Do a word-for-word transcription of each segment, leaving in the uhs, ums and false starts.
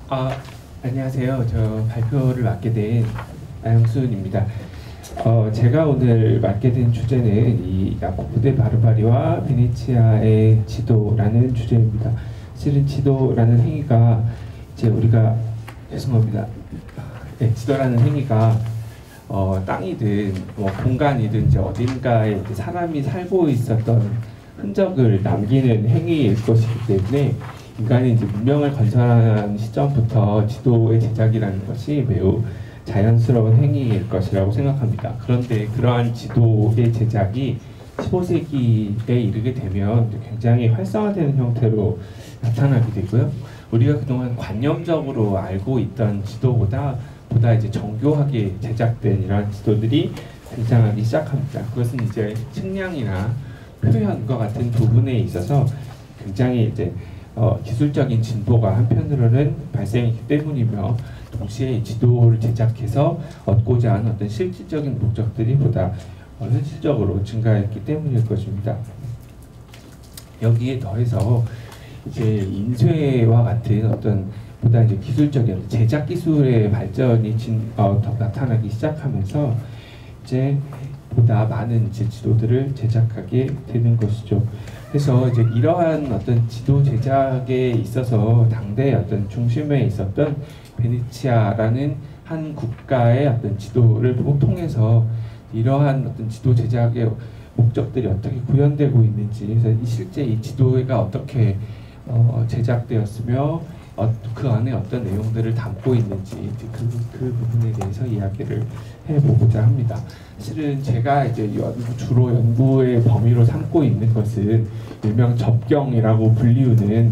아, 안녕하세요. 저 발표를 맡게 된 나영순입니다. 어, 제가 오늘 맡게 된 주제는 이 야코보 데 바르바리와 베네치아의 지도라는 주제입니다. 실은 지도라는 행위가 이제 우리가 죄송합니다. 네, 지도라는 행위가 어, 땅이든 뭐 공간이든 이제 어딘가에 이제 사람이 살고 있었던 흔적을 남기는 행위일 것이기 때문에 인간이 이제 문명을 건설한 시점부터 지도의 제작이라는 것이 매우 자연스러운 행위일 것이라고 생각합니다. 그런데 그러한 지도의 제작이 십오 세기에 이르게 되면 굉장히 활성화되는 형태로 나타나게 되고요. 우리가 그동안 관념적으로 알고 있던 지도보다 보다 이제 정교하게 제작된 이러한 지도들이 등장하기 시작합니다. 그것은 이제 측량이나 표현과 같은 부분에 있어서 굉장히 이제 어, 기술적인 진보가 한편으로는 발생했기 때문이며 동시에 지도를 제작해서 얻고자 하는 어떤 실질적인 목적들이 보다 어, 현실적으로 증가했기 때문일 것입니다. 여기에 더해서 이제 인쇄와 같은 어떤 보다 이제 기술적인 제작 기술의 발전이 진, 어, 더 나타나기 시작하면서 이제 보다 많은 이제 지도들을 제작하게 되는 것이죠. 그래서 이제 이러한 어떤 지도 제작에 있어서 당대의 어떤 중심에 있었던 베네치아라는 한 국가의 어떤 지도를 통해서 이러한 어떤 지도 제작의 목적들이 어떻게 구현되고 있는지, 그래서 실제 이 지도가 어떻게 어, 제작되었으며 어, 그 안에 어떤 내용들을 담고 있는지 그, 그 부분에 대해서 이야기를 해보고자 합니다. 실은 제가 이제 연구, 주로 연구의 범위로 삼고 있는 것은 일명 접경이라고 불리우는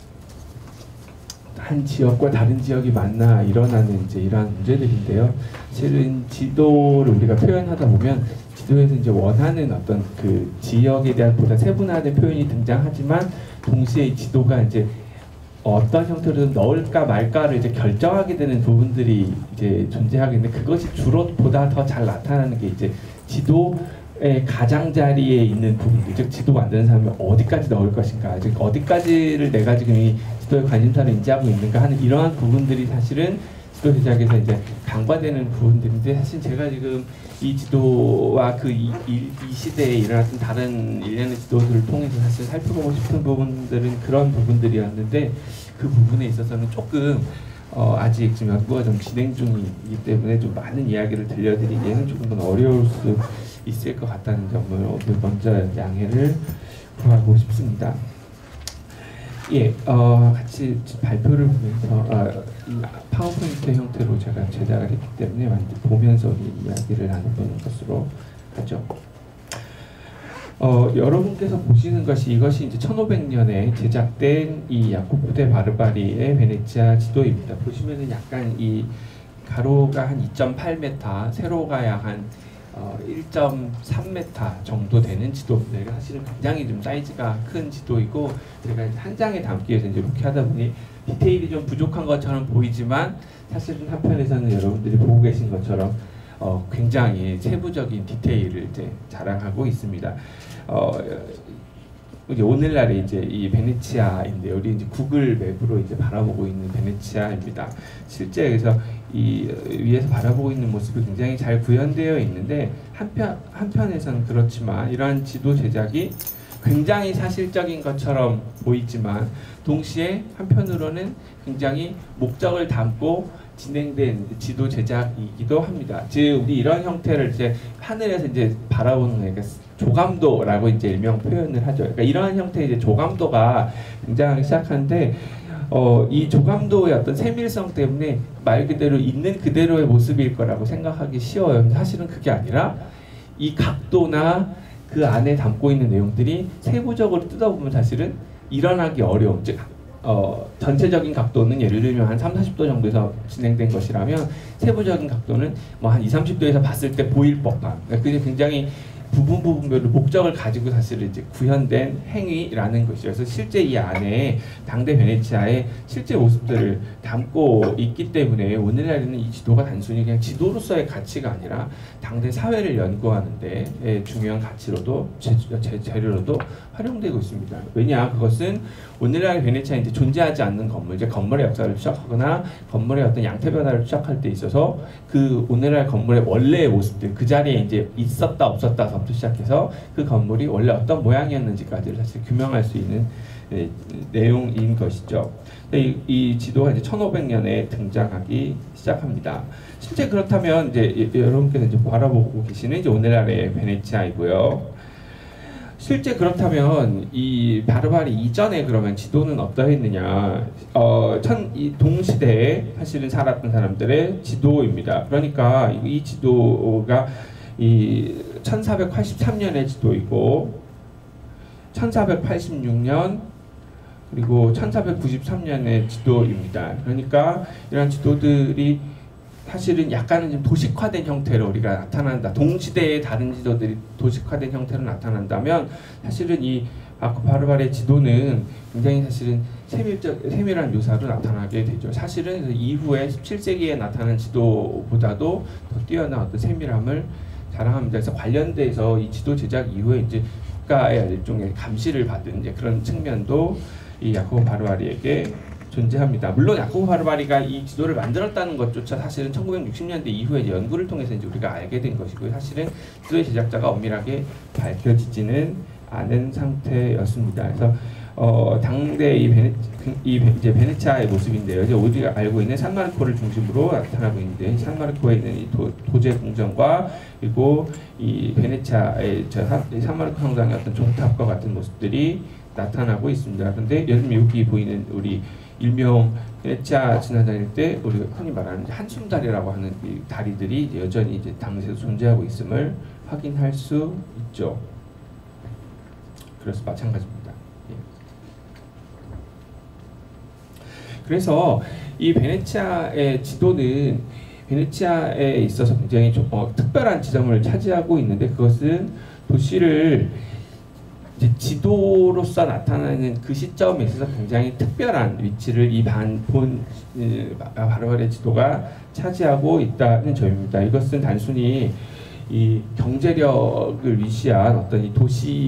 한 지역과 다른 지역이 만나 일어나는 이제 이러한 문제들인데요. 실은 지도를 우리가 표현하다 보면 지도에서 이제 원하는 어떤 그 지역에 대한 보다 세분화된 표현이 등장하지만 동시에 이 지도가 이제 어떤 형태로 넣을까 말까를 이제 결정하게 되는 부분들이 이제 존재하겠는데 그것이 주로 보다 더 잘 나타나는 게 이제 지도의 가장자리에 있는 부분들, 즉 지도 만드는 사람이 어디까지 넣을 것인가, 즉 어디까지를 내가 지금 이 지도의 관심사를 인지하고 있는가 하는 이러한 부분들이 사실은 지도 제작에서 이제 간과되는 부분들인데, 사실 제가 지금 이 지도와 그 이 이 시대에 일어났던 다른 일련의 지도들을 통해서 사실 살펴보고 싶은 부분들은 그런 부분들이었는데 그 부분에 있어서는 조금 어 아직 지금 연구가 좀 진행 중이기 때문에 좀 많은 이야기를 들려드리기에는 조금 더 어려울 수 있을 것 같다는 점을 오늘 먼저 양해를 구하고 싶습니다. 예, 어, 같이 발표를 보면서 어, 파워포인트 형태로 제가 제작을 했기 때문에 보면서 이 이야기를 나눠보는 것으로 하죠. 어, 여러분께서 보시는 것이 이것이 이제 천오백 년에 제작된 이 야코보 데 바르바리의 베네치아 지도입니다. 보시면은 약간 이 가로가 한 이 점 팔 미터, 세로가 약 한 어, 일 점 삼 미터 정도 되는 지도입니다. 사실은 굉장히 좀 사이즈가 큰 지도이고 제가 한 장에 담기 위해서 이제 이렇게 하다 보니 디테일이 좀 부족한 것처럼 보이지만 사실은 한편에서는 여러분들이 보고 계신 것처럼 어, 굉장히 세부적인 디테일을 이제 자랑하고 있습니다. 어, 이제 오늘날에 이제 이 베네치아인데 우리 이제 구글 맵으로 이제 바라보고 있는 베네치아입니다. 실제 그래서 이 위에서 바라보고 있는 모습이 굉장히 잘 구현되어 있는데 한편 한편에서는 그렇지만 이러한 지도 제작이 굉장히 사실적인 것처럼 보이지만 동시에 한편으로는 굉장히 목적을 담고 진행된 지도 제작이기도 합니다. 즉 우리 이런 형태를 이제 하늘에서 이제 바라보는 그러니까 조감도라고 이제 일명 표현을 하죠. 그러니까 이러한 형태의 이제 조감도가 등장하기 시작하는데 어, 이 조감도의 어떤 세밀성 때문에 말 그대로 있는 그대로의 모습일 거라고 생각하기 쉬워요. 사실은 그게 아니라 이 각도나 그 안에 담고 있는 내용들이 세부적으로 뜯어보면 사실은 일어나기 어려운, 즉 어, 전체적인 각도는 예를 들면 한 삼, 사십 도 정도에서 진행된 것이라면 세부적인 각도는 뭐 한 이, 삼십 도에서 봤을 때 보일 법한, 그게 굉장히 부분 부분별로 목적을 가지고 사실 이제 구현된 행위라는 것이죠. 그래서 실제 이 안에 당대 베네치아의 실제 모습들을 담고 있기 때문에 오늘날에는 이 지도가 단순히 그냥 지도로서의 가치가 아니라 당대 사회를 연구하는데 중요한 가치로도 재, 재, 재료로도 활용되고 있습니다. 왜냐 그것은 오늘날의 베네치아에 이제 존재하지 않는 건물, 이제 건물의 역사를 추적하거나 건물의 어떤 양태 변화를 추적할 때 있어서 그 오늘날 건물의 원래의 모습들, 그 자리에 이제 있었다 없었다서부터 시작해서 그 건물이 원래 어떤 모양이었는지까지를 사실 규명할 수 있는 네, 내용인 것이죠. 이, 이 지도가 이제 천오백 년에 등장하기 시작합니다. 실제 그렇다면 이제 여러분께서 이제 바라보고 계시는 이제 오늘날의 베네치아이고요. 실제 그렇다면 이 바르바리 이전에 그러면 지도는 어떠했느냐? 어, 천, 이 동시대에 사실은 살았던 사람들의 지도입니다. 그러니까 이 지도가 이 천사백팔십삼 년의 지도이고 천사백팔십육 년 그리고 천사백구십삼 년의 지도입니다. 그러니까 이런 지도들이 사실은 약간은 좀 도식화된 형태로 우리가 나타난다. 동시대의 다른 지도들이 도식화된 형태로 나타난다면 사실은 이 바르바리의 지도는 굉장히 사실은 세밀적, 세밀한 묘사로 나타나게 되죠. 사실은 이후에 십칠 세기에 나타난 지도보다도 더 뛰어난 어떤 세밀함을 자랑합니다. 그래서 관련돼서 이 지도 제작 이후에 이제 국가의 일종의 감시를 받은 이제 그런 측면도 이 야코보 바르바리에게 존재합니다. 물론 야코보 바르바리가 이 지도를 만들었다는 것조차 사실은 천구백육십 년대 이후에 연구를 통해서 이제 우리가 알게 된 것이고요. 사실은 지도의 제작자가 엄밀하게 밝혀지지는 않은 상태였습니다. 그래서 어, 당대 이, 베네, 이 이제 베네치아의 모습인데요. 이제 우리가 알고 있는 산마르코를 중심으로 나타나고 있는데 산마르코에 있는 이 도, 도제 궁전과 그리고 이 베네치아의 저 산마르코 성당의 어떤 종탑과 같은 모습들이 나타나고 있습니다. 그런데 요즘 여기 보이는 우리 일명 베네치아 지나다닐 때 우리가 흔히 말하는 한숨다리라고 하는 이 다리들이 이제 여전히 이제 당시에도 존재하고 있음을 확인할 수 있죠. 그래서 마찬가지입니다. 예. 그래서 이 베네치아의 지도는 베네치아에 있어서 굉장히 좀, 어, 특별한 지점을 차지하고 있는데 그것은 도시를 이제 지도로서 나타나는 그 시점에 있어서 굉장히 특별한 위치를 이 본 바르바리의 지도가 차지하고 있다는 점입니다. 이것은 단순히 이 경제력을 위시한 어떤 이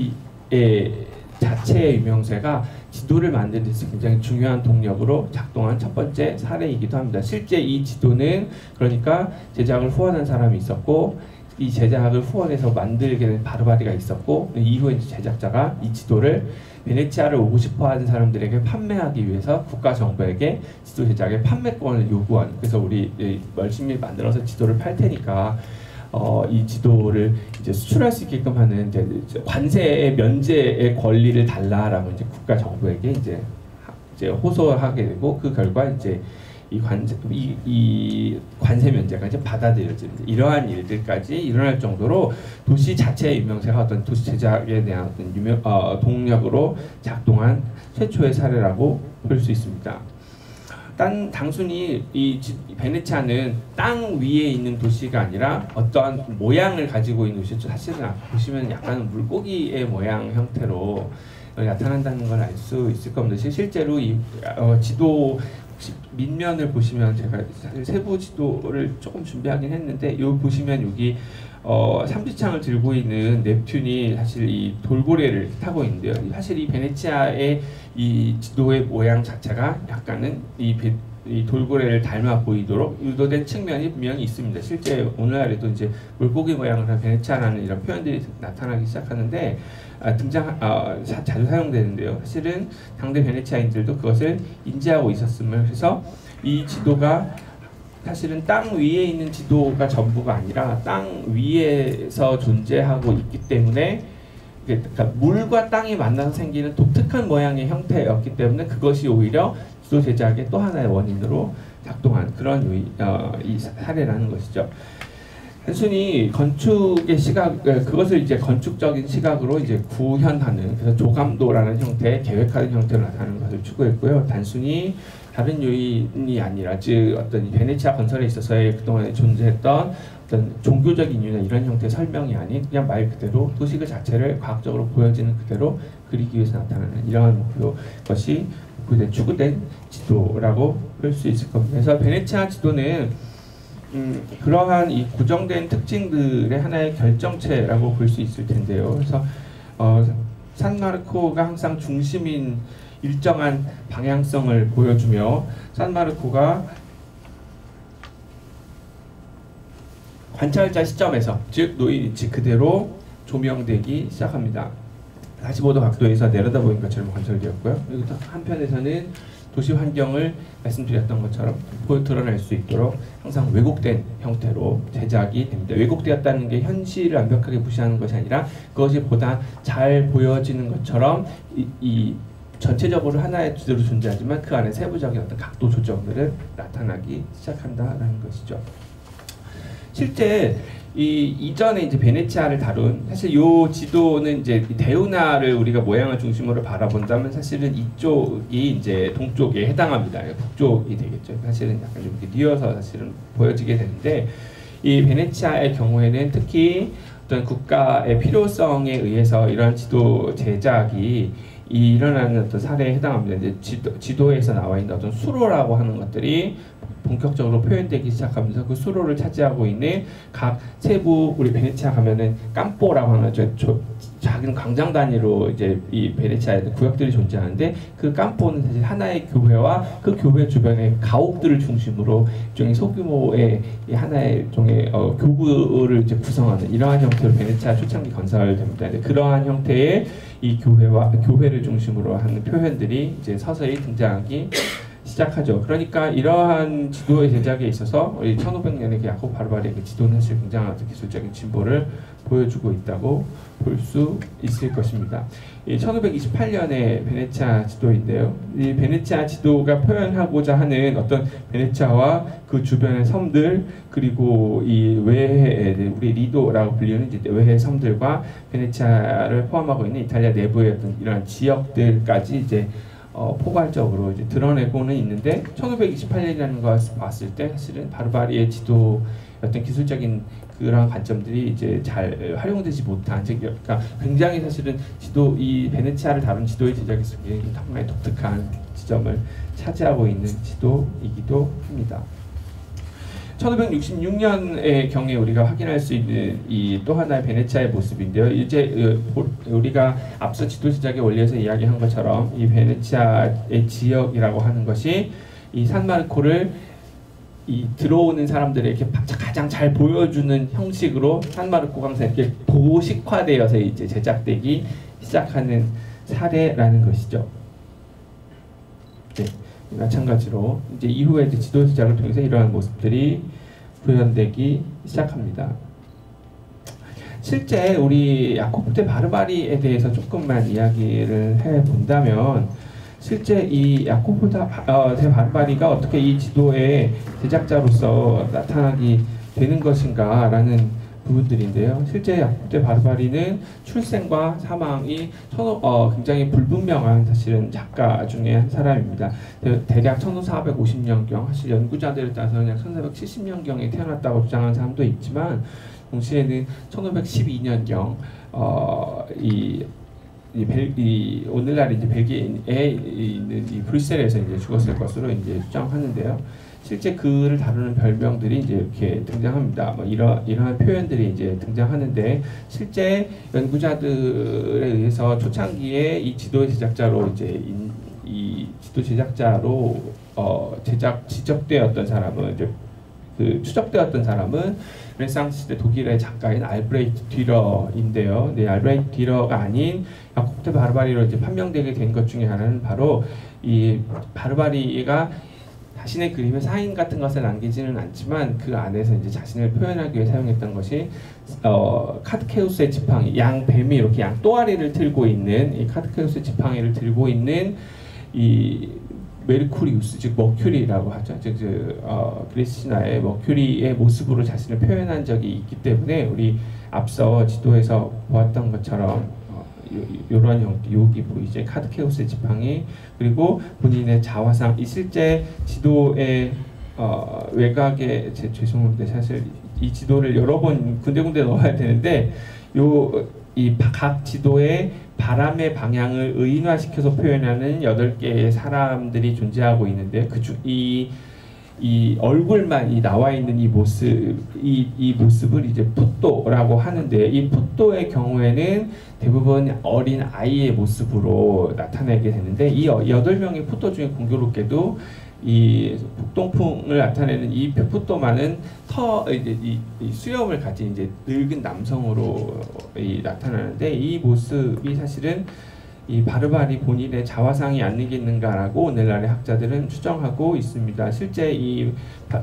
도시의 자체의 유명세가 지도를 만드는 데서 굉장히 중요한 동력으로 작동한 첫 번째 사례이기도 합니다. 실제 이 지도는 그러니까 제작을 후원한 사람이 있었고 이 제작을 후원해서 만들게 된 바르바리가 있었고 이후에 제작자가 이 지도를 베네치아를 오고 싶어하는 사람들에게 판매하기 위해서 국가 정부에게 지도 제작의 판매권을 요구한, 그래서 우리 열심히 만들어서 지도를 팔 테니까 어, 이 지도를 이제 수출할 수 있게끔 하는 이제 관세의 면제의 권리를 달라라고 이제 국가 정부에게 이제 이제 호소하게 되고 그 결과 이제 이 관세 이, 이 관세 면제가 이제 받아들여집니다. 이러한 일들까지 일어날 정도로 도시 자체의 유명세가 어떤 도시 제작에 대한 어떤 유명 어, 동력으로 작동한 최초의 사례라고 볼 수 있습니다. 단 단순히 이 베네치아는 땅 위에 있는 도시가 아니라 어떠한 모양을 가지고 있는 도시죠. 사실은 보시면 약간 물고기의 모양 형태로 나타난다는 걸 알 수 있을 겁니다. 실제로 이 어, 지도 밑면을 보시면 제가 사실 세부 지도를 조금 준비하긴 했는데 요 보시면 여기 어, 삼지창을 들고 있는 넵튠이 사실 이 돌고래를 타고 있는데요. 사실 이 베네치아의 이 지도의 모양 자체가 약간은 이, 배, 이 돌고래를 닮아 보이도록 유도된 측면이 분명히 있습니다. 실제 오늘날에도 이제 물고기 모양을 한 베네치아라는 이런 표현들이 나타나기 시작하는데 아, 등장 아, 사, 자주 사용되는데요. 사실은 당대 베네치아인들도 그것을 인지하고 있었음을 해서 이 지도가 사실은 땅 위에 있는 지도가 전부가 아니라 땅 위에서 존재하고 있기 때문에 그러니까 물과 땅이 만나서 생기는 독특한 모양의 형태였기 때문에 그것이 오히려 지도 제작의 또 하나의 원인으로 작동한 그런 이, 어, 이 사례라는 것이죠. 단순히 건축의 시각, 그것을 이제 건축적인 시각으로 이제 구현하는, 그래서 조감도라는 형태의 계획하는 형태로 나타나는 것을 추구했고요. 단순히 다른 요인이 아니라 즉 어떤 베네치아 건설에 있어서의 그동안에 존재했던 어떤 종교적인 이유나 이런 형태의 설명이 아닌 그냥 말 그대로 도시 그 자체를 과학적으로 보여지는 그대로 그리기 위해서 나타나는 이러한 목표 것이 목표된 추구된 지도라고 볼 수 있을 겁니다. 그래서 베네치아 지도는 음, 그러한 이 고정된 특징들의 하나의 결정체라고 볼 수 있을 텐데요. 그래서 어, 산마르코가 항상 중심인 일정한 방향성을 보여주며 산마르코가 관찰자 시점에서 즉 노인 위치 그대로 조명되기 시작합니다. 사십오 도 각도에서 내려다보는 것처럼 관찰되었고요. 그리고 한편에서는 도시 환경을 말씀드렸던 것처럼 드러낼 수 있도록 항상 왜곡된 형태로 제작이 됩니다. 왜곡되었다는 게 현실을 완벽하게 무시하는 것이 아니라 그것이 보다 잘 보여지는 것처럼 이, 이 전체적으로 하나의 주제로 존재하지만 그 안에 세부적인 어떤 각도 조정들은 나타나기 시작한다라는 것이죠. 실제 이 이전에 이제 베네치아를 다룬 사실 요 지도는 이제 대운하를 우리가 모양을 중심으로 바라본다면 사실은 이쪽이 이제 동쪽에 해당합니다. 북쪽이 되겠죠. 사실은 약간 좀 이렇게 뉘어서 사실은 보여지게 되는데 이 베네치아의 경우에는 특히 어떤 국가의 필요성에 의해서 이런 지도 제작이 이 일어나는 어떤 사례에 해당합니다. 이제 지도, 지도에서 나와 있는 어떤 수로라고 하는 것들이 본격적으로 표현되기 시작하면서 그 수로를 차지하고 있는 각 세부 우리 베네치아 가면은 깜뽀라고 하는 저, 저 작은 광장 단위로 이제 이 베네치아에 구역들이 존재하는데 그 깜뽀는 사실 하나의 교회와 그 교회 주변의 가옥들을 중심으로 일종의 소규모의 하나의 종의 어, 교구를 이제 구성하는 이러한 형태로 베네치아 초창기 건설됩니다. 그러한 형태의 이 교회와 교회를 중심으로 하는 표현들이 이제 서서히 등장하기 시작하죠. 그러니까 이러한 지도의 제작에 있어서 우리 천오백 년의 그 야코브 바르바리의 그 지도는 사실 굉장한 어떤 기술적인 진보를 보여주고 있다고 볼 수 있을 것입니다. 이 천오백이십팔 년의 베네치아 지도인데요. 이 베네치아 지도가 표현하고자 하는 어떤 베네치아와 그 주변의 섬들 그리고 이 외해 우리 리도라고 불리는 이제 외해 섬들과 베네치아를 포함하고 있는 이탈리아 내부의 어떤 이런 지역들까지 이제 어, 포괄적으로 이제 드러내고는 있는데 천오백이십팔 년이라는 것을 봤을 때 사실은 바르바리의 지도 어떤 기술적인 그런 관점들이 이제 잘 활용되지 못한 즉 그러니까 굉장히 사실은 지도 이 베네치아를 다룬 지도의 제작에서 상당히 독특한 지점을 차지하고 있는 지도이기도 합니다. 천오백육십육 년의 경에 우리가 확인할 수 있는 이 또 하나의 베네치아의 모습인데요. 이제 우리가 앞서 지도 제작의 원리에서 이야기한 것처럼 이 베네치아의 지역이라고 하는 것이 이 산마르코를 이 들어오는 사람들에게 가장 잘 보여주는 형식으로 산마르코가 항상 이렇게 도식화되어서 이제 제작되기 시작하는 사례라는 것이죠. 네. 마찬가지로 이제 이후에 이제 지도 제작을 통해서 이러한 모습들이 구현되기 시작합니다. 실제 우리 야코브 대 바르바리에 대해서 조금만 이야기를 해 본다면 실제 이 야코브 대 바르바리가 어떻게 이 지도의 제작자로서 나타나기 되는 것인가라는 부분들인데요. 실제 야코브 대 바르바리는 출생과 사망이 천오, 어, 굉장히 불분명한 사실은 작가 중에 한 사람입니다. 대략 천사백오십 년경, 사실 연구자들에 따라서는 약 천사백칠십 년경에 태어났다고 주장하는 사람도 있지만 동시에는 천오백십이 년경 어, 이 이, 벨, 이 오늘날 이제 벨기에에 있는 이 브뤼셀에서 이제 죽었을 것으로 이제 주장하는데요. 실제 그를 다루는 별명들이 이제 이렇게 등장합니다. 뭐 이러 이러한 표현들이 이제 등장하는데 실제 연구자들에 의해서 초창기에 이 지도 제작자로 이제 인, 이 지도 제작자로 어, 제작 지적되었던 사람은 이제 그 추적되었던 사람은 르네상스 시대 독일의 작가인 알브레히트 듀러인데요. 네, 알브레히트 듀러가 아닌 야코브 대 바르바리로 이제 판명되게 된 것 중에 하나는 바로 이 바르바리가 자신의 그림에 사인 같은 것을 남기지는 않지만 그 안에서 이제 자신을 표현하기 위해 사용했던 것이 어, 카드케우스의 지팡이, 양 뱀이 이렇게 양 또아리를 들고 있는 이 카드케우스의 지팡이를 들고 있는 이 메르쿠리우스 즉 머큐리라고 하죠. 즉 어, 그리스 신화의 머큐리의 모습으로 자신을 표현한 적이 있기 때문에 우리 앞서 지도에서 보았던 것처럼 어, 이런 여기 보이죠? 카드케오스의 지팡이, 그리고 본인의 자화상, 이 실제 지도의 어, 외곽에 제, 죄송합니다. 사실 이 지도를 여러 번 군데군데 넣어야 되는데 요 이 각 지도의 바람의 방향을 의인화시켜서 표현하는 여덟 개의 사람들이 존재하고 있는데 그중이 이 얼굴만 이 나와 있는 이 모습, 이, 이 모습을 이제 풋도라고 하는데, 이 풋도의 경우에는 대부분 어린 아이의 모습으로 나타내게 되는데, 이 여덟 명의 풋도 중에 공교롭게도 이 북동풍을 나타내는 이 풋도만은 터 이제 이, 이 수염을 가진 이제 늙은 남성으로 이 나타나는데, 이 모습이 사실은 이 바르바리 본인의 자화상이 아니겠는가라고 오늘날의 학자들은 추정하고 있습니다. 실제 이,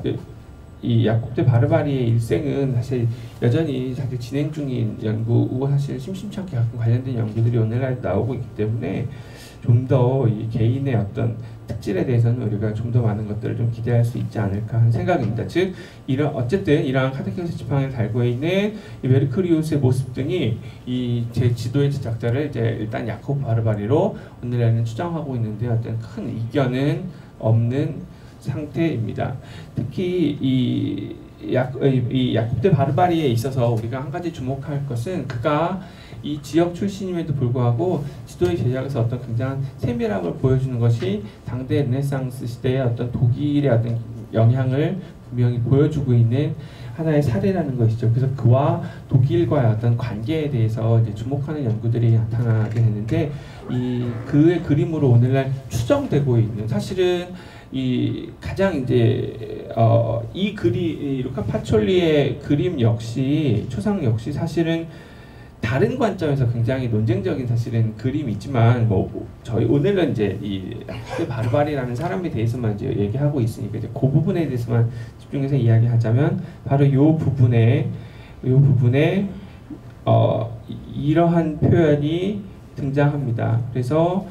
이 야콥 대 바르바리의 일생은 사실 여전히 사실 진행 중인 연구고 사실 심심치 않게 관련된 연구들이 오늘날 나오고 있기 때문에 좀 더 이 개인의 어떤 특질에 대해서는 우리가 좀 더 많은 것들을 좀 기대할 수 있지 않을까 하는 생각입니다. 즉 이런 어쨌든 이러한 카드케오스 지팡이를 달고 있는 이 메르크리우스의 모습 등이 이 제 지도의 제작자를 이제 일단 야콥 바르바리로 오늘날은 추정하고 있는데 어떤 큰 이견은 없는 상태입니다. 특히 이 야, 이 야콥 대 바르바리에 있어서 우리가 한 가지 주목할 것은 그가 이 지역 출신임에도 불구하고 지도의 제작에서 어떤 굉장한 세밀함을 보여주는 것이 당대 르네상스 시대의 어떤 독일의 어떤 영향을 분명히 보여주고 있는 하나의 사례라는 것이죠. 그래서 그와 독일과의 어떤 관계에 대해서 이제 주목하는 연구들이 나타나게 되는데, 이 그의 그림으로 오늘날 추정되고 있는, 사실은 이 가장 이제 어, 이 그리 루카 파촐리의 그림 역시 초상 역시 사실은 다른 관점에서 굉장히 논쟁적인 사실은 그림이지만 뭐 저희 오늘은 이제 이 바르바리라는 사람에 대해서만 이제 얘기하고 있으니까 이제 그 부분에 대해서만 집중해서 이야기하자면 바로 이 부분에 이 부분에 어 이러한 표현이 등장합니다. 그래서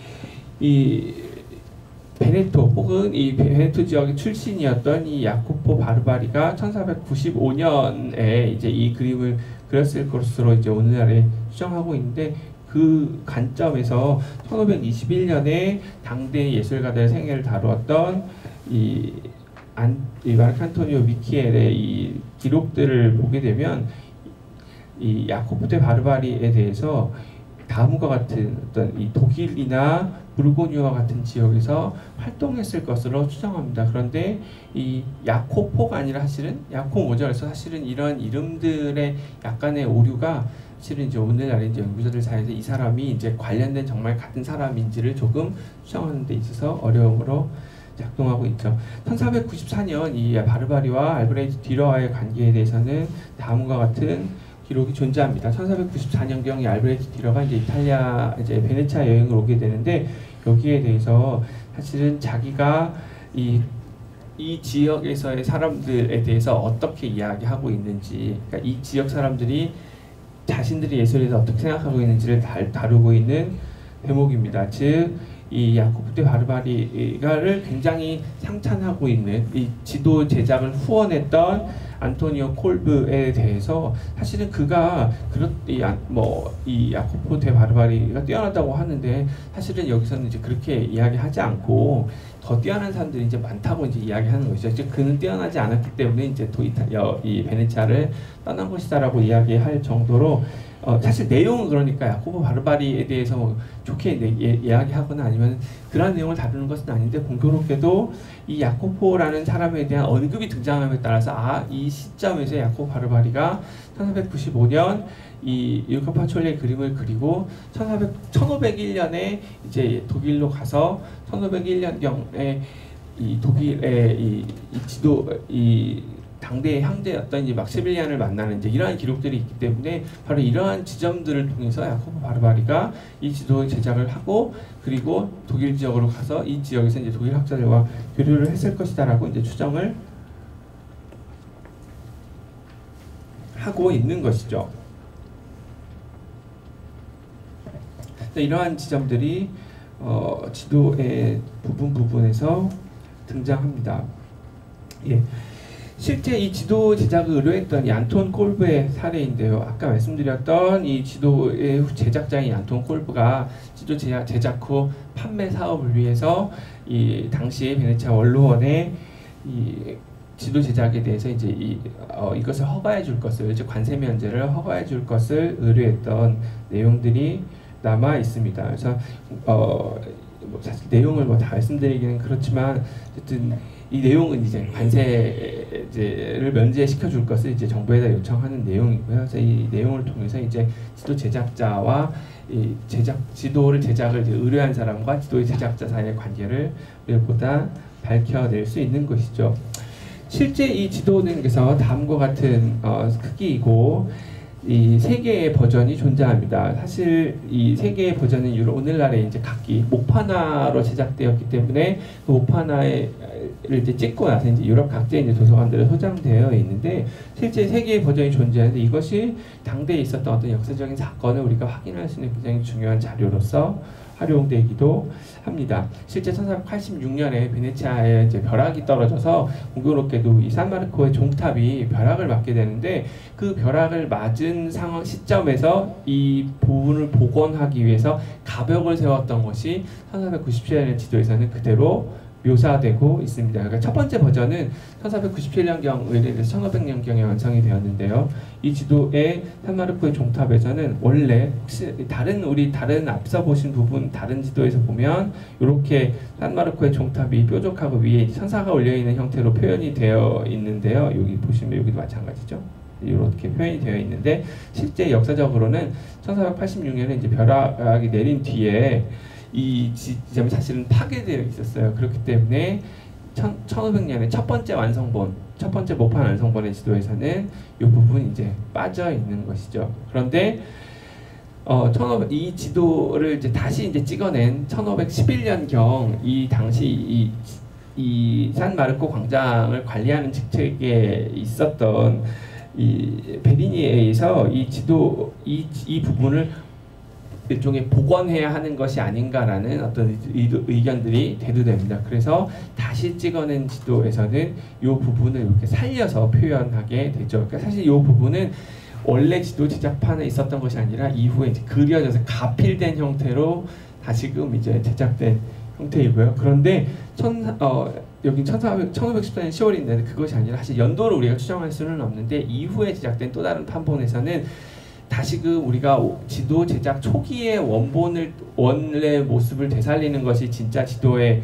이 베네토 혹은 이 베네토 지역의 출신이었던 이 야코포 바르바리가 천사백구십오 년에 이제 이 그림을 그렸을 것으로 이제 오늘날에 추정하고 있는데, 그 관점에서 천오백이십일 년에 당대 예술가들의 생애를 다루었던 이, 안, 이 마르칸토니오 미키엘의 이 기록들을 보게 되면 이 야코포 데 바르바리에 대해서 다음과 같은 어떤 이 독일이나 부르고뉴와 같은 지역에서 활동했을 것으로 추정합니다. 그런데 이 야코포가 아니라 사실은 야코 모절에서 사실은 이런 이름들의 약간의 오류가 사실은 이제 오늘날 이제 연구자들 사이에서 이 사람이 이제 관련된 정말 같은 사람인지를 조금 추정하는 데 있어서 어려움으로 작동하고 있죠. 천사백구십사 년 이 바르바리와 알브레히트 듀러와의 관계에 대해서는 다음과 같은 기록이 존재합니다. 천사백구십사 년경 이 알브레히트 듀러가 이제 이탈리아 이제 베네치아 여행을 오게 되는데, 여기에 대해서 사실은 자기가 이, 이 지역에서의 사람들에 대해서 어떻게 이야기하고 있는지, 그러니까 이 지역 사람들이 자신들이 예술에 대해서 어떻게 생각하고 있는지를 다, 다루고 있는 대목입니다. 즉, 이 야코프 데 바르바리가를 굉장히 상찬하고 있는 이 지도 제작을 후원했던 안토니오 콜브에 대해서 사실은 그가 그렇 이뭐이 야코프 데 바르바리가 뛰어나다고 하는데, 사실은 여기서는 이제 그렇게 이야기하지 않고 더 뛰어난 사람들이 이제 많다고 이제 이야기하는 것이죠. 즉 그는 뛰어나지 않았기 때문에 이제 도 이탈리아 이 베네치아를 떠난 것이다라고 이야기할 정도로. 어, 사실 내용은 그러니까 야코보 바르바리에 대해서 뭐 좋게 내, 예, 이야기하거나 아니면 그런 내용을 다루는 것은 아닌데, 공교롭게도 이 야코포라는 사람에 대한 언급이 등장함에 따라서 아, 이 시점에서 야코보 바르바리가 천사백구십오 년 이 루카 파촐리의 그림을 그리고 천오백일 년에 이제 독일로 가서 천오백일 년경에 이 독일의 이, 이 지도 이 당대의 형제였던 이제 막시밀리안을 만나는 이제 이러한 기록들이 있기 때문에 바로 이러한 지점들을 통해서 야코보 바르바리가 이 지도 제작을 하고, 그리고 독일 지역으로 가서 이 지역에서 이제 독일 학자들과 교류를 했을 것이다라고 이제 추정을 하고 있는 것이죠. 이러한 지점들이 어, 지도의 부분 부분에서 등장합니다. 예. 실제 이 지도 제작을 의뢰했던 이 안톤 콜브의 사례인데요. 아까 말씀드렸던 이 지도의 제작자인 안톤 콜브가 지도 제작, 제작 후 판매 사업을 위해서 이 당시 베네치아 원로원에 이 지도 제작에 대해서 이제 이, 어, 이것을 허가해 줄 것을, 즉 관세 면제를 허가해 줄 것을 의뢰했던 내용들이 남아 있습니다. 그래서 어, 뭐 사실 내용을 뭐 다 말씀드리기는 그렇지만 어쨌든 이 내용은 이제 관세를 면제시켜 줄 것을 이제 정부에다 요청하는 내용이고요. 그래서 이 내용을 통해서 이제 지도 제작자와 이 제작 지도를 제작을 이제 의뢰한 사람과 지도의 제작자 사이의 관계를 보다 밝혀낼 수 있는 것이죠. 실제 이 지도는 그래서 다음과 같은 어, 크기이고 이 세 개의 버전이 존재합니다. 사실 이 세 개의 버전은 유로 오늘날에 이제 각기 목판화로 제작되었기 때문에 그 목판화를 이제 찍고 나서 이제 유럽 각지의 이제 도서관들에 소장되어 있는데 실제 세 개의 버전이 존재하는데 이것이 당대에 있었던 어떤 역사적인 사건을 우리가 확인할 수 있는 굉장히 중요한 자료로서 활용되기도 합니다. 실제 천사백팔십육 년에 베네치아에 이제 벼락이 떨어져서 공교롭게도 이 산마르코의 종탑이 벼락을 맞게 되는데 그 벼락을 맞은 상황 시점에서 이 부분을 복원하기 위해서 가벽을 세웠던 것이 천사백구십칠 년의 지도에서는 그대로 묘사되고 있습니다. 그러니까 첫 번째 버전은 천사백구십칠 년경 의뢰돼서 천오백 년경에 완성이 되었는데요. 이 지도의 산마르코의 종탑에서는 원래 혹시 다른 우리 다른 앞서 보신 부분 다른 지도에서 보면 이렇게 산마르코의 종탑이 뾰족하고 위에 천사가 올려 있는 형태로 표현이 되어 있는데요. 여기 보시면 여기도 마찬가지죠. 이렇게 표현이 되어 있는데 실제 역사적으로는 천사백팔십육 년에 이제 벼락이 내린 뒤에 이 지점이 사실은 파괴되어 있었어요. 그렇기 때문에 천, 천오백 년에 첫 번째 완성본, 첫 번째 목판 완성본의 지도에서는 이 부분이 이제 빠져 있는 것이죠. 그런데 어, 천오백, 이 지도를 이제 다시 이제 찍어낸 천오백십일 년경 이 당시 이, 이 산마르코 광장을 관리하는 직책에 있었던 이 베리니에 의해서 이 지도 이, 이 부분을 일종의 복원해야 하는 것이 아닌가라는 어떤 의도, 의견들이 대두됩니다. 그래서 다시 찍어낸 지도에서는 이 부분을 이렇게 살려서 표현하게 되죠. 그러니까 사실 이 부분은 원래 지도 제작판에 있었던 것이 아니라 이후에 이제 그려져서 가필된 형태로 다시금 이제 제작된 형태이고요. 그런데 천, 어, 여긴 천오백십사 년 시월인데 그것이 아니라 사실 연도를 우리가 추정할 수는 없는데 이후에 제작된 또 다른 판본에서는 다시금 우리가 지도 제작 초기의 원본을 원래 모습을 되살리는 것이 진짜 지도의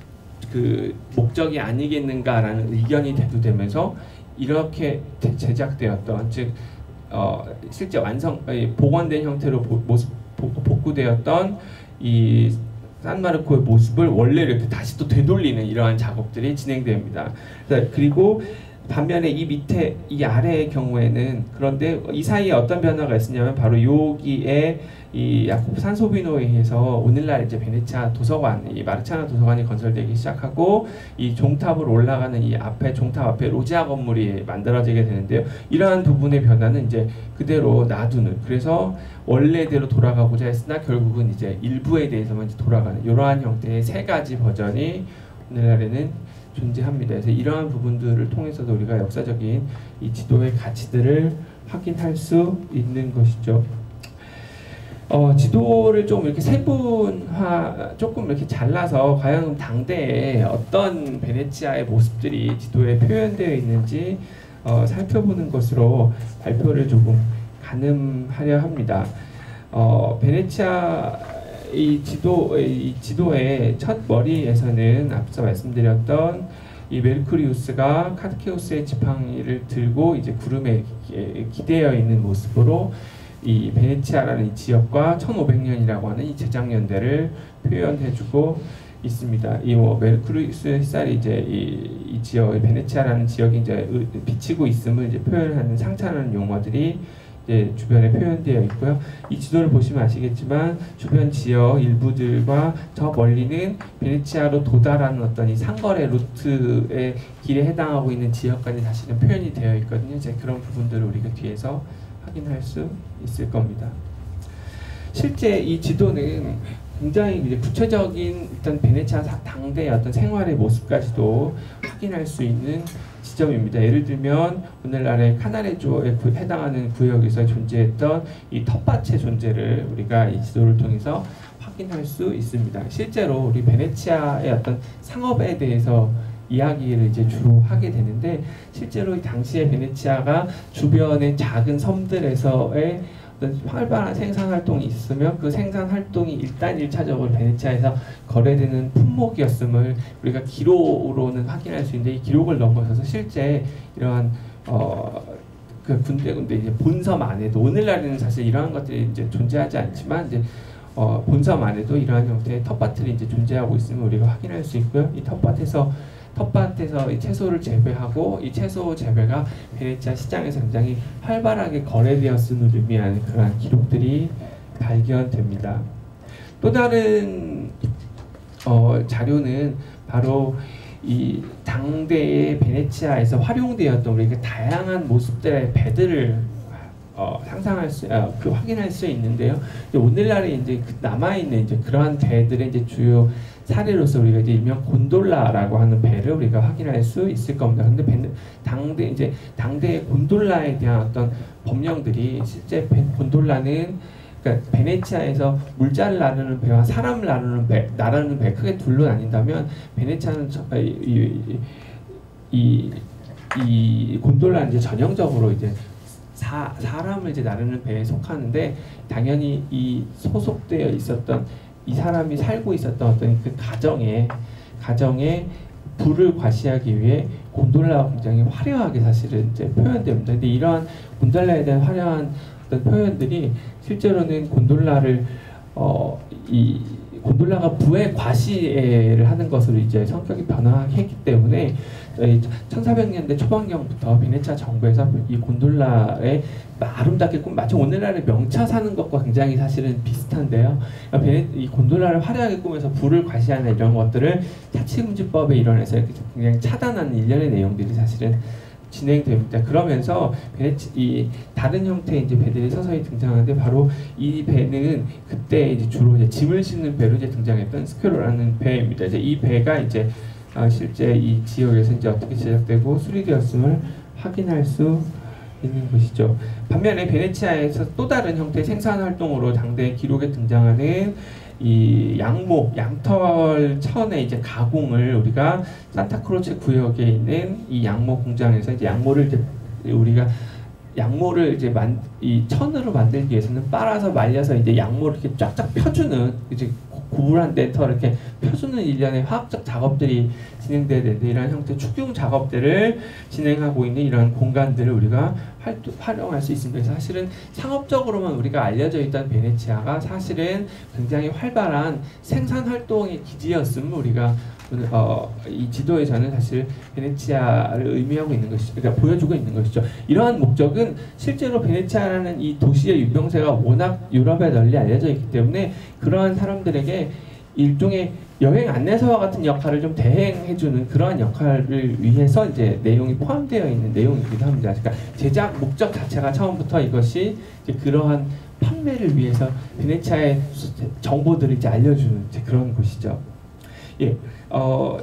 그 목적이 아니겠는가라는 의견이 대두되면서 이렇게 제작되었던 즉 어, 실제 완성 복원된 형태로 보, 모습, 복구되었던 이 산마르코의 모습을 원래 이렇게 다시 또 되돌리는 이러한 작업들이 진행됩니다. 그리고 반면에 이 밑에 이 아래의 경우에는 그런데 이 사이에 어떤 변화가 있었냐면 바로 여기에 이 야코브 산소비노에 의해서 오늘날 이제 베네치아 도서관, 이 마르차나 도서관이 건설되기 시작하고 이 종탑으로 올라가는 이 앞에 종탑 앞에 로지아 건물이 만들어지게 되는데요. 이러한 부분의 변화는 이제 그대로 놔두는 그래서 원래대로 돌아가고자 했으나 결국은 이제 일부에 대해서만 이제 돌아가는 이러한 형태의 세 가지 버전이 오늘날에는 존재합니다. 그래서 이러한 부분들을 통해서도 우리가 역사적인 이 지도의 가치들을 확인할 수 있는 것이죠. 어, 지도를 좀 이렇게 세분화, 조금 이렇게 잘라서 과연 당대에 어떤 베네치아의 모습들이 지도에 표현되어 있는지 어, 살펴보는 것으로 발표를 조금 가늠하려 합니다. 어, 베네치아 이 지도 이 지도의 첫 머리에서는 앞서 말씀드렸던 이 메르쿠리우스가 카드케우스의 지팡이를 들고 이제 구름에 기대어 있는 모습으로 이 베네치아라는 이 지역과 천오백 년이라고 하는 이 제작 연대를 표현해주고 있습니다. 이 뭐 메르쿠리우스의 햇살이 이제 이, 이 지역 베네치아라는 지역이 이제 비치고 있음을 이제 표현하는 상찬하는 용어들이 이제 주변에 표현되어 있고요. 이 지도를 보시면 아시겠지만 주변 지역 일부들과 저 멀리는 베네치아로 도달하는 어떤 이 상거래 루트의 길에 해당하고 있는 지역까지 사실은 표현이 되어 있거든요. 이제 그런 부분들을 우리가 뒤에서 확인할 수 있을 겁니다. 실제 이 지도는 굉장히 이제 구체적인 일단 베네치아 당대의 어떤 생활의 모습까지도 확인 확인할 수 있는 지점입니다. 예를 들면 오늘날의 카나레조에 해당하는 구역에서 존재했던 이 텃밭의 존재를 우리가 이 지도를 통해서 확인할 수 있습니다. 실제로 우리 베네치아의 어떤 상업에 대해서 이야기를 이제 주로 하게 되는데, 실제로 당시에 베네치아가 주변의 작은 섬들에서의 어떤 활발한 생산 활동이 있으면 그 생산 활동이 일단 일차적으로 베네치아에서 거래되는 품목이었음을 우리가 기록으로는 확인할 수 있는데, 이 기록을 넘어서서 실제 이러한 어, 그 군데군데 이제 본섬 안에도, 오늘날에는 사실 이러한 것들이 이제 존재하지 않지만 이제 어, 본섬 안에도 이러한 형태의 텃밭들이 이제 존재하고 있음을 우리가 확인할 수 있고요. 이 텃밭에서 텃밭에서 이 채소를 재배하고, 이 채소 재배가 베네치아 시장에서 굉장히 활발하게 거래되었음을 의미하는 그러한 기록들이 발견됩니다. 또 다른 어, 자료는 바로 이 당대의 베네치아에서 활용되었던 우리가 다양한 모습들의 배들을 어, 상상할 수, 어, 그 확인할 수 있는데요. 오늘날에 이제 그 남아 있는 이제 그러한 배들의 이제 주요 사례로서 우리가 이제 일명 곤돌라라고 하는 배를 우리가 확인할 수 있을 겁니다. 근데 배, 당대 이제 당대의 곤돌라에 대한 어떤 법령들이, 실제 배, 곤돌라는 그러니까 베네치아에서 물자를 나르는 배와 사람을 나르는 배, 나르는 배 크게 둘로 나뉜다면, 베네치아는 저, 이, 이, 이, 이 곤돌라는 이제 전형적으로 이제 사, 사람을 이제 나르는 배에 속하는데, 당연히 이 소속되어 있었던 이 사람이 살고 있었던 어떤 그 가정에 가정에 부를 과시하기 위해 곤돌라가 굉장히 화려하게 사실은 이제 표현됩니다. 근데 이러한 곤돌라에 대한 화려한 어떤 표현들이 실제로는 곤돌라를 어, 이 곤돌라가 부의 과시를 하는 것으로 이제 성격이 변화했기 때문에 천사백 년대 초반경부터 베네치아 정부에서 이 곤돌라의 아름답게 꾸 마치 오늘날의 명차 사는 것과 굉장히 사실은 비슷한데요. 베네, 이 곤돌라를 화려하게 꾸며서 부를 과시하는 이런 것들을 자치금지법에 일원해서 이렇게 굉장히 차단하는 일련의 내용들이 사실은 진행됩니다. 그러면서 베네치, 이 다른 형태의 이제 배들이 서서히 등장하는데, 바로 이 배는 그때 이제 주로 이제 짐을 싣는 배로 이제 등장했던 스퀘로라는 배입니다. 이제 이 배가 이제 아, 실제 이 지역에서 이제 어떻게 제작되고 수리되었음을 확인할 수 있는 것이죠. 반면에 베네치아에서 또 다른 형태의 생산 활동으로 당대 기록에 등장하는 이 양모, 양털 천의 이제 가공을 우리가 산타크로체 구역에 있는 이 양모 공장에서 이제 양모를 이제 우리가 양모를 이제 만, 이 천으로 만들기 위해서는 빨아서 말려서 이제 양모를 이렇게 쫙쫙 펴주는, 이제 고불한 데터 이렇게 펴주는 일련의 화학적 작업들이 진행돼야 되는데, 이러한 형태의 축용 작업들을 진행하고 있는 이러한 공간들을 우리가 활동, 활용할 수 있습니다. 그래서 사실은 상업적으로만 우리가 알려져 있던 베네치아가 사실은 굉장히 활발한 생산 활동의 기지였음을 우리가 어, 이 지도에서는 사실 베네치아를 의미하고 있는 것이죠. 그러니까 보여주고 있는 것이죠. 이러한 목적은 실제로 베네치아라는 이 도시의 유병세가 워낙 유럽에 널리 알려져 있기 때문에, 그러한 사람들에게 일종의 여행 안내서와 같은 역할을 좀 대행해주는 그러한 역할을 위해서 이제 내용이 포함되어 있는 내용이기도 합니다. 그러니까 제작 목적 자체가 처음부터 이것이 이제 그러한 판매를 위해서 베네치아의 정보들을 이제 알려주는 이제 그런 곳이죠. 예, 어,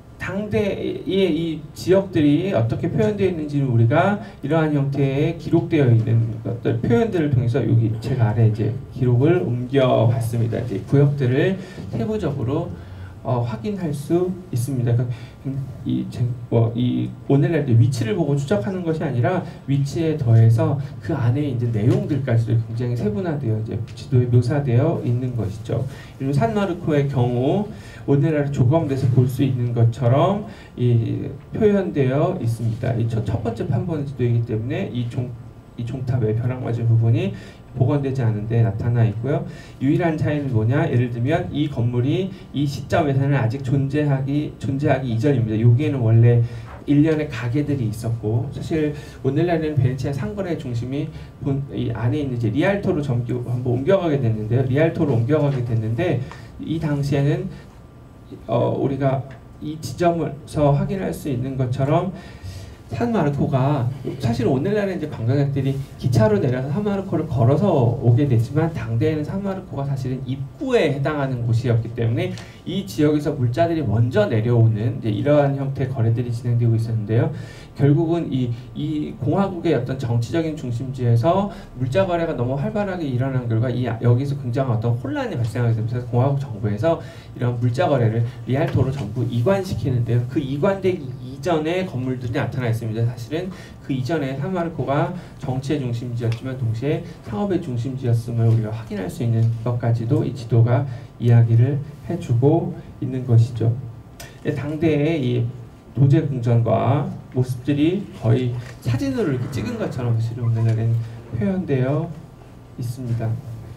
당대의 이 지역들이 어떻게 표현되어 있는지를 우리가 이러한 형태의 기록되어 있는 것들 표현들을 통해서 여기 제가 아래 이제 기록을 옮겨봤습니다. 이제 구역들을 세부적으로 어, 확인할 수 있습니다. 그러니까 이, 뭐, 이 오늘날 위치를 보고 추적하는 것이 아니라 위치에 더해서 그 안에 이제 내용들까지도 굉장히 세분화되어 이제 지도에 묘사되어 있는 것이죠. 그리고 산마르코의 경우 오늘날 조감돼서 볼 수 있는 것처럼 이 표현되어 있습니다. 이 첫 첫 번째 판본 지도이기 때문에 이 종 이 종탑의 벼락 맞은 부분이 복원되지 않은데 나타나 있고요. 유일한 차이는 뭐냐? 예를 들면 이 건물이 이 시점에서는 아직 존재하기 존재하기 이전입니다. 여기에는 원래 일련의 가게들이 있었고, 사실 오늘날에는 베네치아 상거래 중심이 본, 이 안에 있는 이제 리알토로 점기 한번 옮겨가게 됐는데요. 리알토로 옮겨가게 됐는데, 이 당시에는 어, 우리가 이 지점에서 확인할 수 있는 것처럼 산마르코가 사실 오늘날은 이제 관광객들이 기차로 내려서 산마르코를 걸어서 오게 되지만 당대에는 산마르코가 사실은 입구에 해당하는 곳이었기 때문에 이 지역에서 물자들이 먼저 내려오는 이제 이러한 형태의 거래들이 진행되고 있었는데요. 결국은 이, 이 공화국의 어떤 정치적인 중심지에서 물자 거래가 너무 활발하게 일어난 결과 이 여기서 굉장한 어떤 혼란이 발생하게 되면서 공화국 정부에서 이런 물자 거래를 리알토로 전부 이관시키는데요. 그 이관되기 이전에 건물들이 나타나 있습니다. 사실은 그 이전에 산마르코가 정치의 중심지였지만 동시에 상업의 중심지였음을 우리가 확인할 수 있는 것까지도 이 지도가 이야기를 해주고 있는 것이죠. 당대의 이 도제 궁전과 모습들이 거의 사진으로 이렇게 찍은 것처럼 사실 오늘날은 표현되어 있습니다.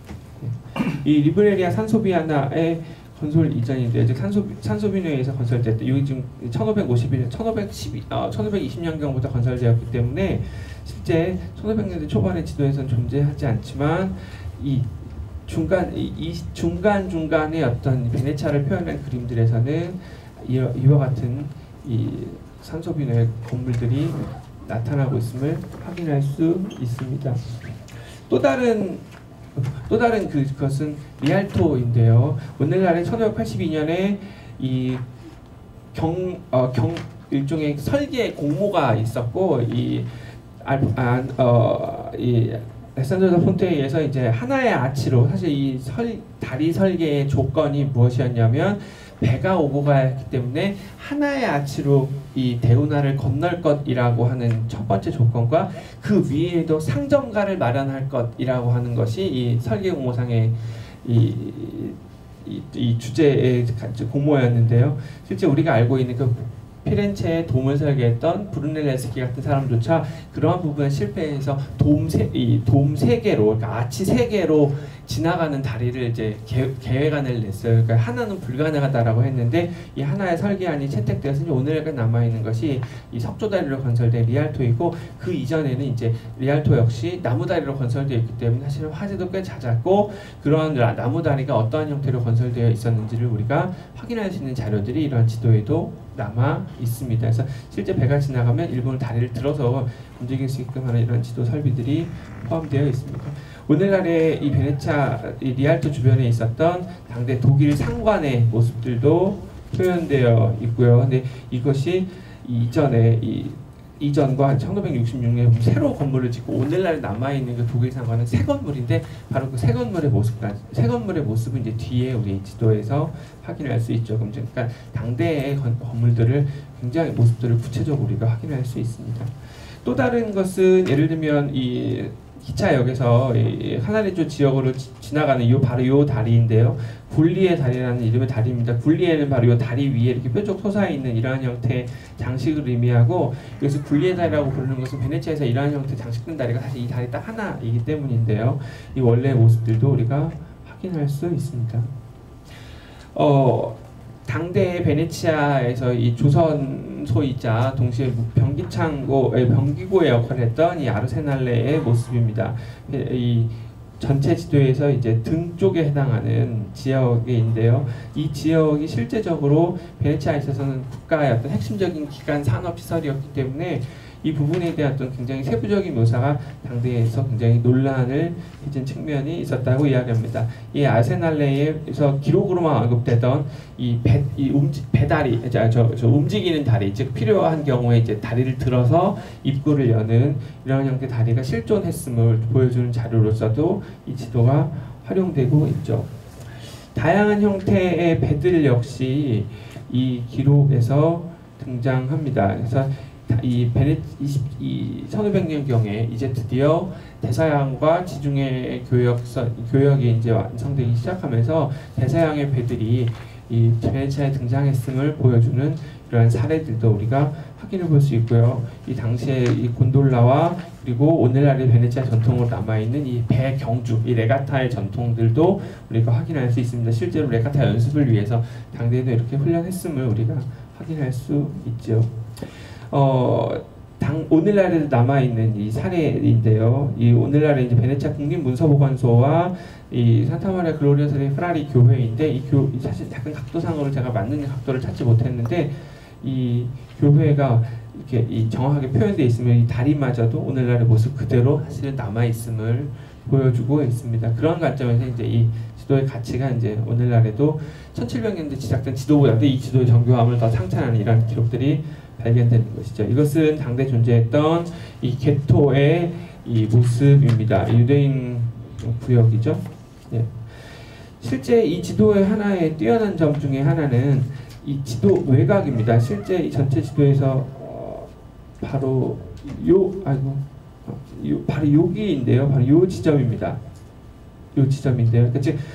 이 리브레리아 산소비아나의 건설 이전인데 즉 산소비, 산소비노에서 건설됐다. 여기 지금 천오백오십일 년, 천오백십이, 어, 천오백이십 년경부터 건설되었기 때문에 실제 천오백 년대 초반의 지도에서는 존재하지 않지만 이 중간 이, 이 중간 중간의 어떤 베네치아를 표현한 그림들에서는 이와, 이와 같은 이 산소비노의 건물들이 나타나고 있음을 확인할 수 있습니다. 또 다른 또 다른 그, 그것은 리알토인데요. 오늘날에 천오백팔십이 년에 이 경, 어, 경 일종의 설계 공모가 있었고 이 아, 아, 어, 이 알렉산드로 폰테에 의해서 이제 하나의 아치로 사실 이 설, 다리 설계의 조건이 무엇이었냐면 배가 오고 가기 때문에 하나의 아치로 이 대운하를 건널 것이라고 하는 첫 번째 조건과 그 위에도 상점가를 마련할 것이라고 하는 것이 이 설계 공모상의 이, 이, 이 주제의 공모였는데요. 실제 우리가 알고 있는 그 피렌체에 돔을 설계했던 브루넬레스키 같은 사람조차 그러한 부분에 실패해서 돔 세, 이 돔 세 개로, 그러니까 아치 세 개로 지나가는 다리를 이제 계, 계획안을 냈어요. 그러니까 하나는 불가능하다라고 했는데 이 하나의 설계안이 채택되어서 오늘까지 남아 있는 것이 이 석조다리로 건설된 리알토이고 그 이전에는 이제 리알토 역시 나무다리로 건설되어 있기 때문에 사실은 화재도 꽤 잦았고 그러한 나무다리가 어떠한 형태로 건설되어 있었는지를 우리가 확인할 수 있는 자료들이 이러한 지도에도 남아 있습니다. 그래서 실제 배가 지나가면 일부는 다리를 들어서 움직일 수 있게끔 하는 이런 지도 설비들이 포함되어 있습니다. 오늘날의 이 베네치아 이 리알토 주변에 있었던 당대 독일 상관의 모습들도 표현되어 있고요. 근데 이것이 이전에 이 이전과 천오백육십육 년 새로 건물을 짓고 오늘날 남아 있는 그 독일 상관은 새 건물인데 바로 그 새 건물의 모습까지 새 건물의 모습은 이제 뒤에 우리 지도에서 확인할 수 있죠. 그러니까 당대의 건, 건물들을 굉장히 모습들을 구체적으로 우리가 확인할 수 있습니다. 또 다른 것은 예를 들면 이 기차역에서 이 하나리조 지역으로 지, 지나가는 요 바로 요 다리인데요. 굴리의 다리라는 이름의 다리입니다. 굴리에는 바로 요 다리 위에 이렇게 뾰족 솟아 있는 이러한 형태의 장식을 의미하고 그래서 굴리의 다리라고 부르는 것은 베네치아에서 이러한 형태의 장식된 다리가 사실 이 다리 딱 하나이기 때문인데요. 이 원래의 모습들도 우리가 확인할 수 있습니다. 어, 당대의 베네치아에서 이 조선소이자 동시에 병기창고, 병기고의 역할을 했던 이 아르세날레의 모습입니다. 이 전체 지도에서 이제 등 쪽에 해당하는 지역인데요. 이 지역이 실제적으로 베네치아에 있어서는 국가의 어떤 핵심적인 기간 산업 시설이었기 때문에 이 부분에 대한 어떤 굉장히 세부적인 묘사가 당대에서 굉장히 논란을 빚은 측면이 있었다고 이야기합니다. 이 아르세날레에서 기록으로만 언급되던 이 배, 이 움직, 배다리, 저, 저, 저 움직이는 다리, 즉 필요한 경우에 이제 다리를 들어서 입구를 여는 이런 형태의 다리가 실존했음을 보여주는 자료로서도 이 지도가 활용되고 있죠. 다양한 형태의 배들 역시 이 기록에서 등장합니다. 그래서 이 베네 이 천오백 년경에 이제 드디어 대서양과 지중해 교역선 교역이 이제 완성되기 시작하면서 대서양의 배들이 이 베네치아에 등장했음을 보여주는 이러한 사례들도 우리가 확인해 볼 수 있고요. 이 당시에 이 곤돌라와 그리고 오늘날의 베네치아 전통으로 남아 있는 이 배 경주, 이 레가타의 전통들도 우리가 확인할 수 있습니다. 실제로 레가타 연습을 위해서 당대에도 이렇게 훈련했음을 우리가 확인할 수 있죠. 어, 당, 오늘날에도 남아있는 이 사례인데요. 이 오늘날에 이제 베네치아 국립문서보관소와 이 산타마리아 글로리아 데이 프라리 교회인데 이 교, 사실 작은 각도상으로 제가 맞는 각도를 찾지 못했는데 이 교회가 이렇게 이 정확하게 표현되어 있으면 이 다리마저도 오늘날의 모습 그대로 사실은 남아 있음을 보여주고 있습니다. 그런 관점에서 이제 이 지도의 가치가 이제 오늘날에도 천칠백 년대 시작된 지도보다도 이 지도의 정교함을 더 상찬하는 이런 기록들이 발견되는 것이죠. 이것은 당대 존재했던 이 게토의 이 모습입니다. 유대인 구역이죠. 예. 실제 이 지도의 하나의 뛰어난 점 중에 하나는 이 지도 외곽입니다. 실제 이 전체 지도에서 어, 바로 요 아이고 요, 바로 여기인데요. 바로 요 지점입니다. 요 지점인데요. 그러니까 즉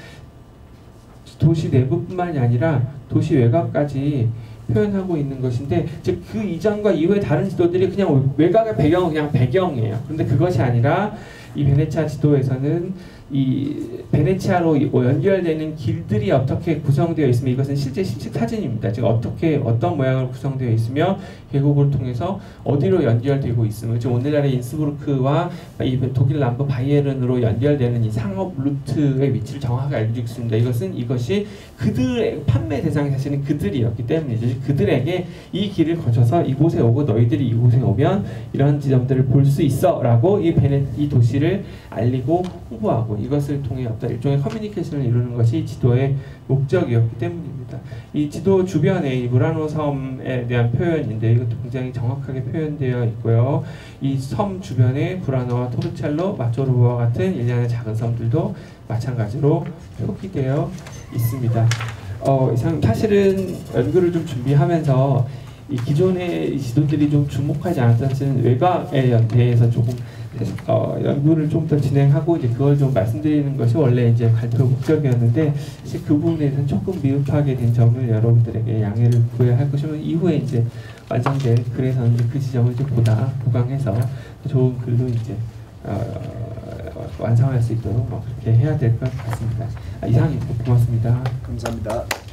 도시 내부뿐만이 아니라 도시 외곽까지 표현하고 있는 것인데, 즉 그 이전과 이후의 다른 지도들이 그냥 외곽의 배경은 그냥 배경이에요. 그런데 그것이 아니라 이 베네치아 지도에서는 이 베네치아로 연결되는 길들이 어떻게 구성되어 있으며, 이것은 실제 실제 사진입니다. 즉 어떻게 어떤 모양으로 구성되어 있으며 계곡을 통해서 어디로 연결되고 있으며, 즉 오늘날의 인스부르크와 이 독일 남부 바이에른으로 연결되는 이 상업 루트의 위치를 정확하게 알려주고 있습니다. 이것은 이것이 그들의 판매 대상이 사실은 그들이었기 때문이죠. 그들에게 이 길을 거쳐서 이곳에 오고 너희들이 이곳에 오면 이런 지점들을 볼 수 있어라고 이 베네 이 도시를 알리고 홍보하고, 이것을 통해 어떤 일종의 커뮤니케이션을 이루는 것이 지도의 목적이었기 때문입니다. 이 지도 주변에 이 무라노 섬에 대한 표현인데, 이것도 굉장히 정확하게 표현되어 있고요. 이 섬 주변에 브라노와 토르첼로, 마조르보와 같은 일련의 작은 섬들도 마찬가지로 표기되어 있습니다. 어, 사실은 연구를 좀 준비하면서 이 기존의 지도들이 좀 주목하지 않았던 사실은 외곽에 대해서 조금 어, 연구를 좀 더 진행하고 이제 그걸 좀 말씀드리는 것이 원래 이제 발표 목적이었는데, 사실 그 부분에 대해서는 조금 미흡하게 된 점을 여러분들에게 양해를 구해야 할 것이면, 이후에 이제 완성된 글에서는 이제 그 지점을 좀 보다 보강해서 좋은 글로 이제 어, 완성할 수 있도록 뭐 그렇게 해야 될 것 같습니다. 아, 이상입니다. 고맙습니다. 감사합니다.